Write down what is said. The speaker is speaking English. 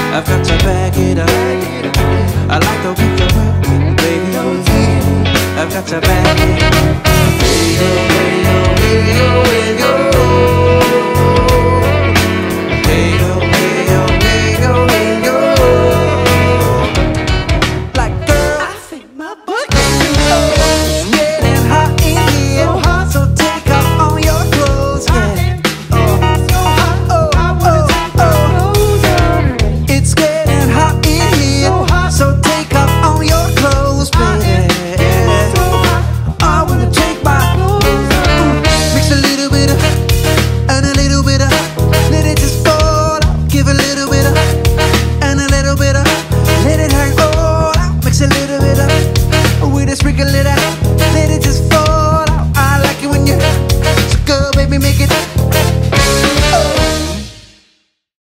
I've got to back it up. I like the way you work it, baby. I've got to back it up. Hey yo, hey yo, hey yo, hey yo. Hey yo, hey yo, hey yo, hey yo. Like girl, I think my butt getting low. It's getting hot in here, so take off all your clothes, yeah. It's getting hot in here, so take off all your clothes, baby. I wanna take my mix a little bit of and a little bit of, let it just fall out. Give a little bit of and a little bit of, let it hang all out. Mix a little bit of with a sprinkle it out, let it just fall out. I like it when you so go, baby, make it.